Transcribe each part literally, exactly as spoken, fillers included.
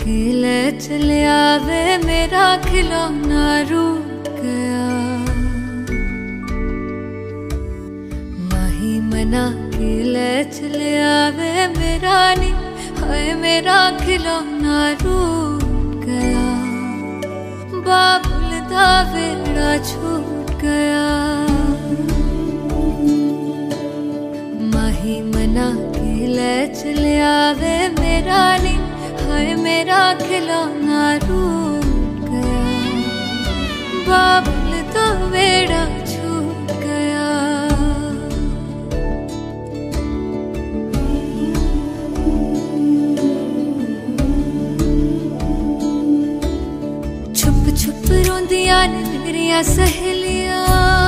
के ले चले आवे मेरा खिलौना रूठ गया। माही मना के ले चले आवे मेरा नी, हाय मेरा खिलौना रूठ गया। बाबुल दा वेड़ा छूट गया। माही मना के ले चले आवे मेरा नी, हाय मेरा खिलौना रूठ गया। बाबुल दा वेड़ा छूट गया। छुप छुप रोंदियां ने मेरिया सहेलियां,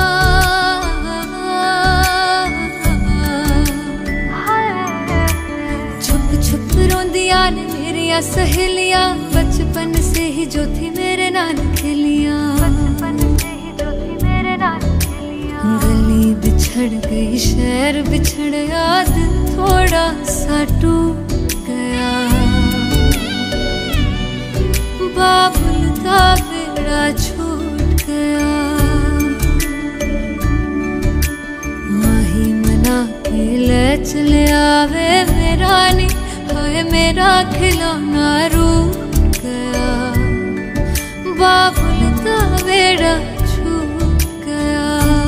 छुप छुप रोंदियां ने मेरिया सहेलियां। बचपन से ही जो थी मेरे नाल खेलियां, बचपन से ही जो थी मेरे नाल खेलियां। गली बिछड़ गई शहर बिछड़ गया, दिल थोड़ा सा टूट गया। बाबुल दा वेड़ा छूट गया। माही मना के ले चले आवे मेरा नी, हाय मेरा खिलौना रूठ गया। बाबुल दा वेड़ा छूट गया।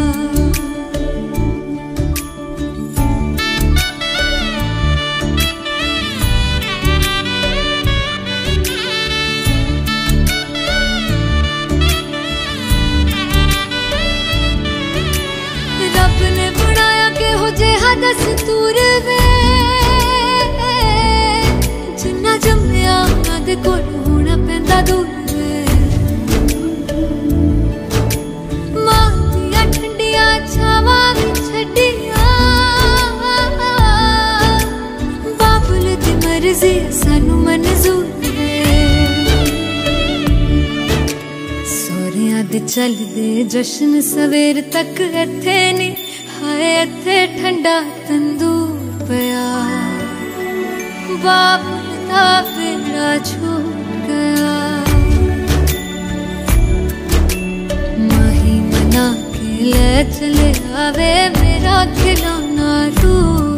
रब ने बनाया के हो जेहा दस्तूर वे, जिन्ना जम्मिया उन्हां दे कोल होना पैंदा दूर वे। मां दियां ठंडियां छावां भी छड्डियां, बाबुल दी मर्जी सानू मंजूर वे। सोहरियां दे चलदे जश्न सवेर तक इत्थे नी, हाय इत्थे ठंडा तंदूर पिया। बाबुल दा वेड़ा छूट गया। माही मना के ले चले आवे मेरा खिलौना रूठ